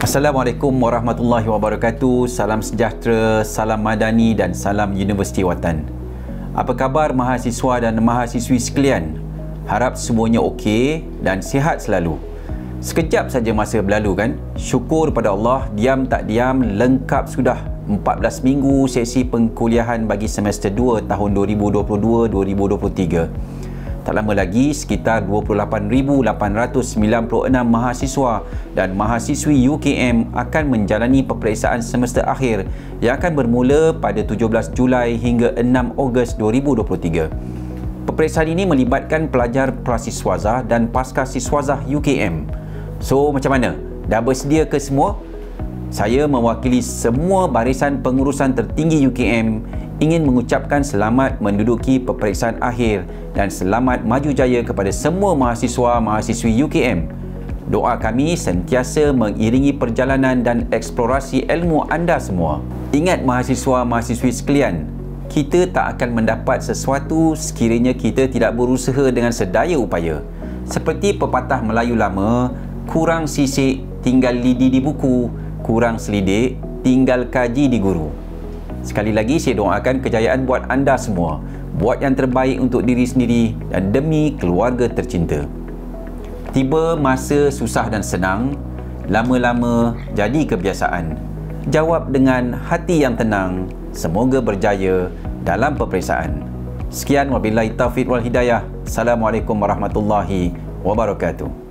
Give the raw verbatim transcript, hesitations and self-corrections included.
Assalamualaikum warahmatullahi wabarakatuh. Salam sejahtera, salam madani dan salam Universiti Watan. Apa khabar mahasiswa dan mahasiswi sekalian? Harap semuanya okey dan sihat selalu. Sekejap saja masa berlalu kan? Syukur pada Allah, diam tak diam lengkap sudah empat belas minggu sesi pengkuliahan bagi semester dua tahun dua ribu dua puluh dua dua ribu dua puluh tiga. Tak lama lagi, sekitar dua puluh lapan ribu lapan ratus sembilan puluh enam mahasiswa dan mahasiswi U K M akan menjalani peperiksaan semester akhir yang akan bermula pada tujuh belas Julai hingga enam Ogos dua ribu dua puluh tiga. Peperiksaan ini melibatkan pelajar prasiswazah dan pasca siswazah U K M. So, macam mana? Dah bersedia ke semua? Saya mewakili semua barisan pengurusan tertinggi U K M ingin mengucapkan selamat menduduki peperiksaan akhir dan selamat maju jaya kepada semua mahasiswa-mahasiswi U K M. Doa kami sentiasa mengiringi perjalanan dan eksplorasi ilmu anda semua. Ingat mahasiswa-mahasiswi sekalian, kita tak akan mendapat sesuatu sekiranya kita tidak berusaha dengan sedaya upaya. Seperti pepatah Melayu lama, kurang sisik tinggal lidi di buku, kurang selidik tinggal kaji di guru. Sekali lagi saya doakan kejayaan buat anda semua. Buat yang terbaik untuk diri sendiri dan demi keluarga tercinta. Tiba masa susah dan senang, lama-lama jadi kebiasaan. Jawab dengan hati yang tenang. Semoga berjaya dalam peperiksaan. Sekian, wabillahi taufiq wal hidayah. Assalamualaikum warahmatullahi wabarakatuh.